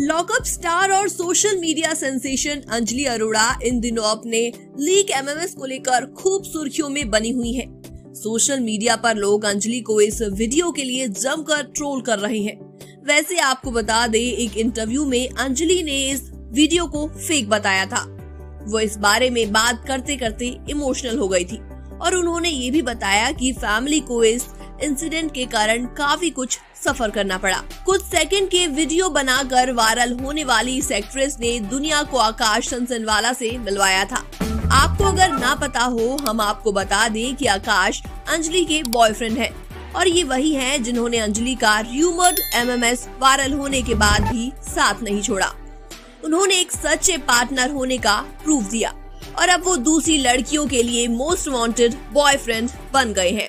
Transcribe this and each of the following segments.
Lockup star और social media sensation Anjali Arora इन दिनों अपने लीक एमएमएस को लेकर खूब सुर्खियों में बनी हुई है। सोशल मीडिया पर लोग अंजलि को इस वीडियो के लिए जमकर ट्रोल कर रहे हैं। वैसे आपको बता दें, एक इंटरव्यू में अंजलि ने इस वीडियो को फेक बताया था। वो इस बारे में बात करते करते इमोशनल हो गई थी और उन्होंने ये भी बताया कि फैमिली को इस इंसिडेंट के कारण काफी कुछ सफर करना पड़ा। कुछ सेकंड के वीडियो बनाकर वायरल होने वाली इस एक्ट्रेस ने दुनिया को आकाश सनसनवाला से मिलवाया था। आपको अगर ना पता हो, हम आपको बता दें कि आकाश अंजलि के बॉयफ्रेंड है और ये वही हैं जिन्होंने अंजलि का र्यूमर्ड एमएमएस वायरल होने के बाद भी साथ नहीं छोड़ा। उन्होंने एक सच्चे पार्टनर होने का प्रूफ दिया और अब वो दूसरी लड़कियों के लिए मोस्ट वांटेड बॉयफ्रेंड बन गए हैं।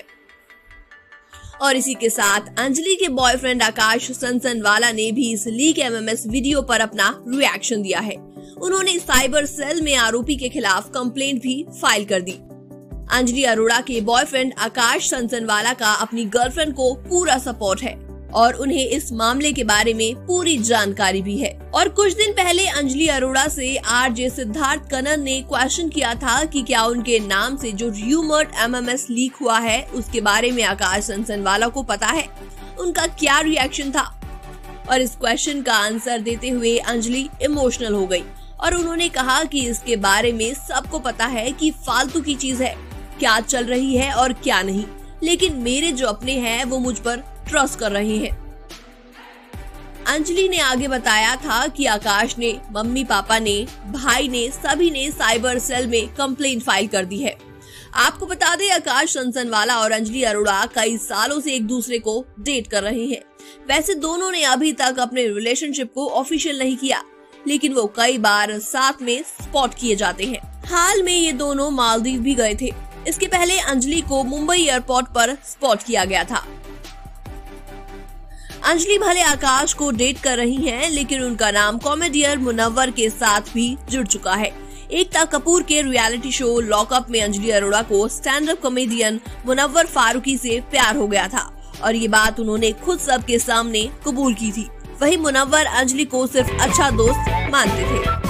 और इसी के साथ अंजलि के बॉयफ्रेंड आकाश सनसनवाला ने भी इस लीक एमएमएस वीडियो पर अपना रिएक्शन दिया है। उन्होंने साइबर सेल में आरोपी के खिलाफ कंप्लेंट भी फाइल कर दी। अंजलि अरोड़ा के बॉयफ्रेंड आकाश सनसनवाला का अपनी गर्लफ्रेंड को पूरा सपोर्ट है और उन्हें इस मामले के बारे में पूरी जानकारी भी है। और कुछ दिन पहले अंजलि अरोड़ा से आरजे सिद्धार्थ कनन ने क्वेश्चन किया था कि क्या उनके नाम से जो र्यूमर्ड एमएमएस लीक हुआ है उसके बारे में आकाश सनसनवाला को पता है। उनका क्या रिएक्शन था? और इस क्वेश्चन का आंसर देते हुए अंजलि इमोशनल हो गई और उन्होंने कहा कि इसके बारे में सबको पता है कि फालतू की चीज है, क्या चल रही है और क्या नहीं, लेकिन मेरे जो अपने हैं वो मुझ पर ट्रस्ट कर रहे हैं। अंजलि ने आगे बताया था कि आकाश ने, मम्मी पापा ने, भाई ने, सभी ने साइबर सेल में कंप्लेंट फाइल कर दी है। आपको बता दें, आकाश सनसनवाला और अंजलि अरोड़ा कई सालों से एक दूसरे को डेट कर रहे हैं। वैसे दोनों ने अभी तक अपने रिलेशनशिप को ऑफिशियल नहीं किया, लेकिन वो कई बार साथ में स्पॉट किए जाते हैं। हाल में ये दोनों मालदीव भी गए थे। इसके पहले अंजलि को मुंबई एयरपोर्ट पर स्पॉट किया गया था। अंजलि भले आकाश को डेट कर रही हैं, लेकिन उनका नाम कॉमेडियन मुनव्वर के साथ भी जुड़ चुका है। एकता कपूर के रियलिटी शो लॉकअप में अंजलि अरोड़ा को stand up comedian Munawar Faruqui से प्यार हो गया था और ये बात उन्होंने खुद सबके सामने कबूल की थी। वहीं मुनव्वर अंजलि को सिर्फ अच्छा दोस्त मानते थे।